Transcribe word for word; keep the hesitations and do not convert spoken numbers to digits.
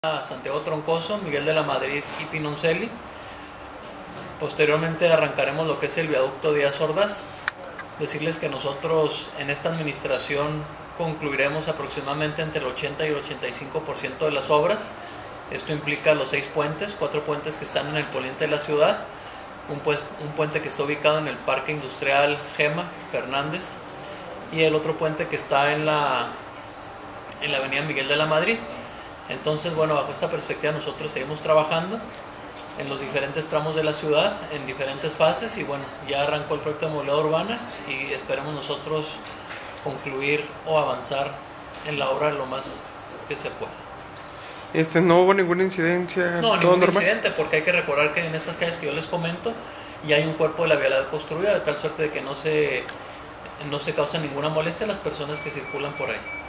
Santiago Troncoso, Miguel de la Madrid y Pinoncelli. Posteriormente arrancaremos lo que es el viaducto Díaz Ordaz. Decirles que nosotros en esta administración concluiremos aproximadamente entre el ochenta y el ochenta y cinco por ciento de las obras. Esto implica los seis puentes, cuatro puentes que están en el poniente de la ciudad, un, pues, un puente que está ubicado en el Parque Industrial Gema Fernández y el otro puente que está en la, en la avenida Miguel de la Madrid. Entonces, bueno, bajo esta perspectiva nosotros seguimos trabajando en los diferentes tramos de la ciudad, en diferentes fases, y bueno, ya arrancó el proyecto de movilidad urbana y esperemos nosotros concluir o avanzar en la obra lo más que se pueda. Este, ¿no hubo ninguna incidencia? No, ¿todo ningún normal? incidente, porque hay que recordar que en estas calles que yo les comento ya hay un cuerpo de la vialidad construida, de tal suerte de que no se, no se causa ninguna molestia a las personas que circulan por ahí.